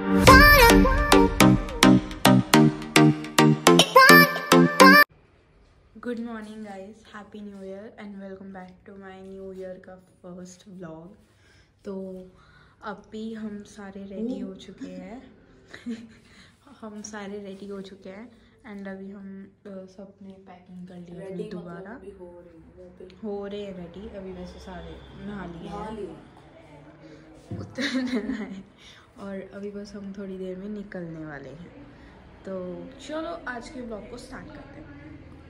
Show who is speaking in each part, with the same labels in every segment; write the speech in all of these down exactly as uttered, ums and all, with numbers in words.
Speaker 1: Good morning guys, happy new year and welcome back to my new year का first vlog. तो अभी हम सारे रेडी हो चुके हैं हम सारे रेडी हो चुके हैं एंड अभी हम सब ने पैकिंग कर लिया अपनी दोबारा। हो रहे हैं रेडी, अभी वैसे सारे नहा लिए हैं, उतरना है और अभी बस हम थोड़ी देर में निकलने वाले हैं। तो चलो आज के व्लॉग को स्टार्ट करते हैं।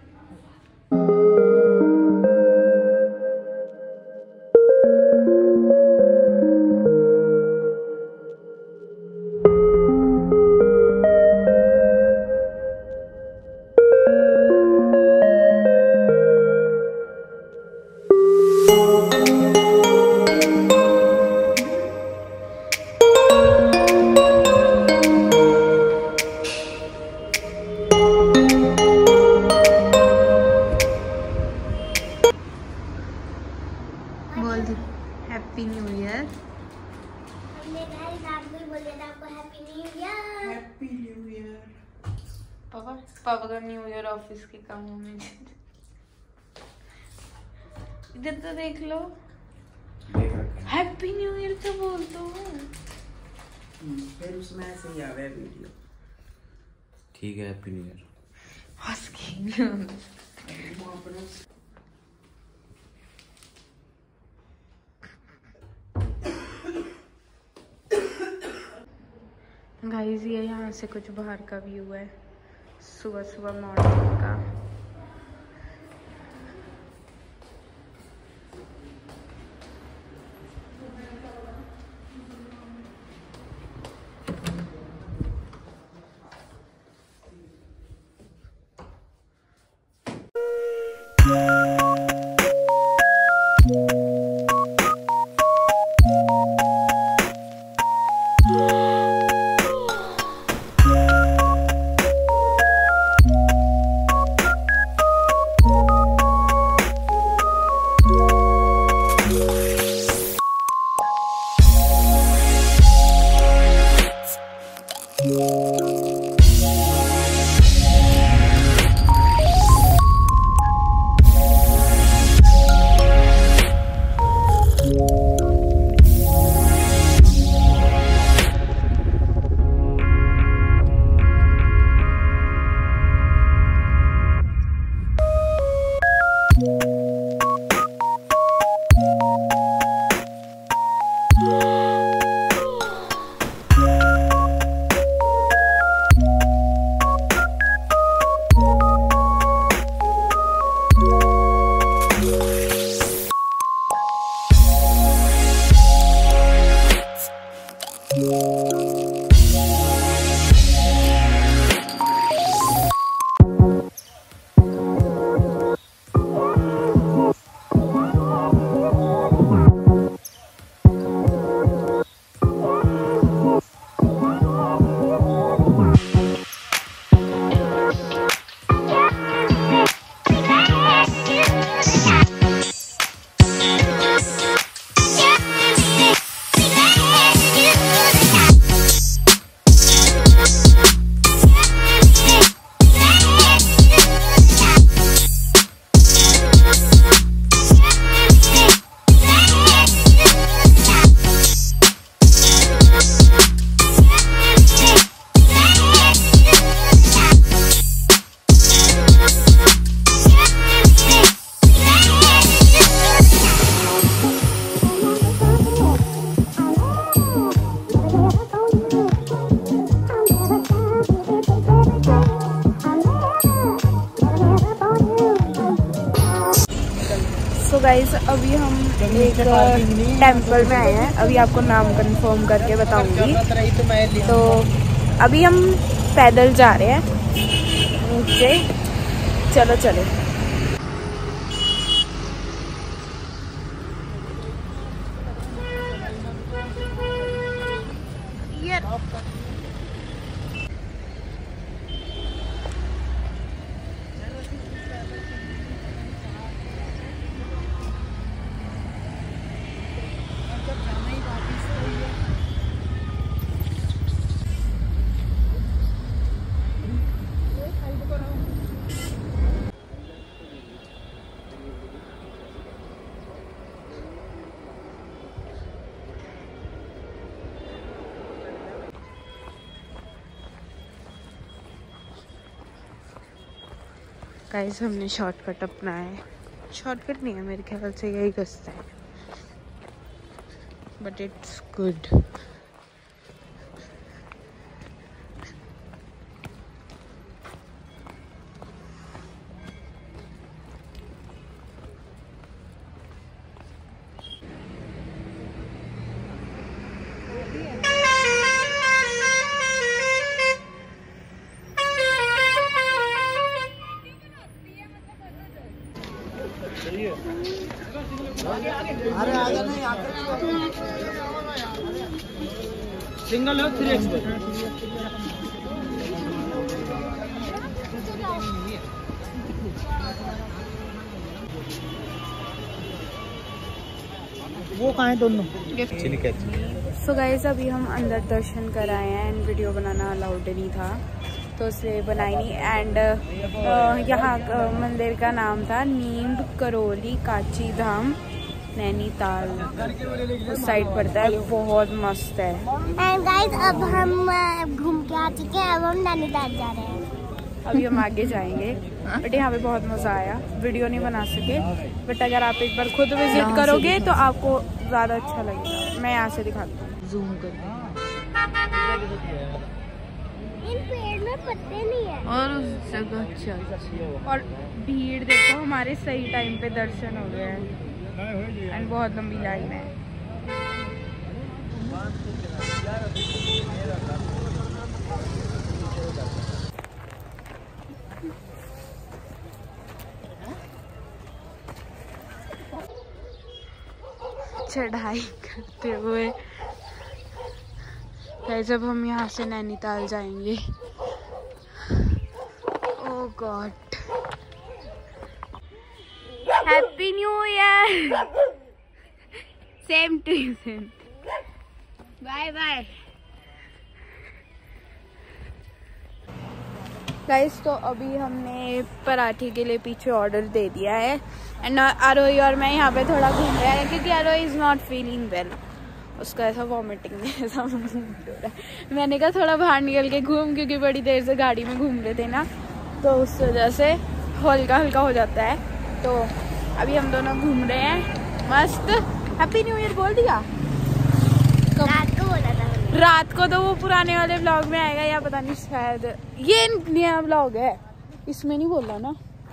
Speaker 1: बोल दी हैप्पी न्यू ईयर।
Speaker 2: हमने गाइस आपको बोले था आपको happy new year.
Speaker 1: Happy new year. पापा पापा का न्यू ईयर ऑफिस के कामों में। इधर तो देख लो, हैप्पी न्यू ईयर तो बोल दो।
Speaker 3: फिर उसमें ऐसे ही आ गया वीडियो।
Speaker 4: ठीक है, हैप्पी न्यू ईयर।
Speaker 1: हंस के गाइस ये यहाँ से कुछ बाहर का व्यू है, सुबह सुबह मॉर्निंग का। तो गाइस अभी हम एक टेंपल में आए हैं, अभी आपको नाम कंफर्म करके बताऊंगी। तो अभी हम पैदल जा रहे हैं नीचे, चलो चलो। गाइस हमने शॉर्टकट अपनाया है। शॉर्टकट नहीं है, मेरे ख्याल से यही रास्ता है, बट इट्स गुड।
Speaker 5: अरे आजा नहीं आकर सिंगल है थ्री एक्स वो कहाँ है दोनों।
Speaker 1: सो गाइस अभी हम अंदर दर्शन कर आए हैं एंड वीडियो बनाना अलाउड नहीं था तो इसलिए बनाई नहीं। एंड यहाँ मंदिर का नाम था नीम करोली काची धाम नैनीताल, उस साइड पड़ता है, बहुत मस्त है।
Speaker 2: एंड गाइस अब हम घूम के आ चुके हैं, अब हम नैनीताल जा रहे हैं।
Speaker 1: अभी हम आगे जाएंगे, बट यहाँ पे बहुत मज़ा आया। वीडियो नहीं बना सके, बट अगर आप एक बार खुद विजिट करोगे तो आपको ज़्यादा अच्छा लगेगा। मैं यहाँ से दिखाती हूँ, जूम करके।
Speaker 2: इन पेड़ में पत्ते नहीं है
Speaker 1: और उस जगह अच्छा, और भीड़ देखो, हमारे सही टाइम पे दर्शन हो गए हैं एंड बहुत लंबी लाइन है। चढ़ाई करते हुए जब हम यहाँ से नैनीताल जाएंगे। Oh god, happy new year, same to you, same, bye bye guys. तो अभी हमने पराठे के लिए पीछे ऑर्डर दे दिया है एंड आरोही और मैं यहाँ पे थोड़ा घूम रहे हैं क्योंकि Aarohi is not feeling well, उसका ऐसा वॉमिटिंग में ऐसा हो रहा है। मैंने कहा थोड़ा बाहर निकल के घूम, क्योंकि बड़ी देर से गाड़ी में घूम रहे थे ना, तो उस वजह से हल्का हल्का हो जाता है। तो अभी हम दोनों घूम रहे हैं मस्त। हैप्पी न्यू ईयर बोल दिया
Speaker 2: रात को बोला था,
Speaker 1: रात को तो वो पुराने वाले ब्लॉग में आएगा या पता नहीं, शायद ये नया ब्लॉग है, इसमें नहीं बोला ना।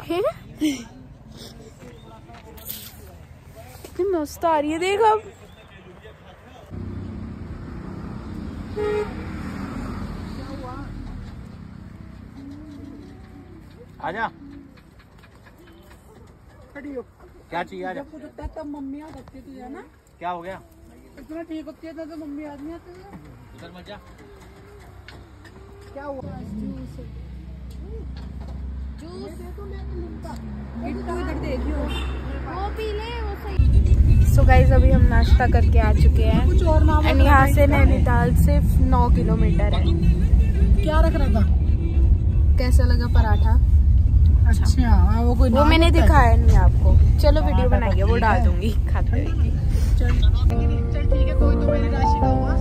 Speaker 1: कितनी मस्त आ रही है, देख अब।
Speaker 5: आजा, क्या चाहिए? आजा।
Speaker 6: तब मम्मी आ सकती थी है ना,
Speaker 5: क्या हो गया?
Speaker 6: इतना ठीक होती है तो मम्मी आदमी आती है।
Speaker 5: उधर मत जा।
Speaker 6: क्या हुआ? जूस जूस इधर देखियो, वो पी ले, वो सही।
Speaker 1: सो गाइज अभी हम नाश्ता करके आ चुके हैं एंड यहाँ से नैनीताल सिर्फ नौ किलोमीटर है।
Speaker 6: क्या रख रहा था?
Speaker 1: कैसा लगा पराठा?
Speaker 6: अच्छा, वो कोई
Speaker 1: वो मैंने दिखाया नहीं आपको, चलो वीडियो बनाइए, वो डाल दूंगी खाते हुए।
Speaker 6: चल ठीक है, कोई तो मेरी राशि का हुआ।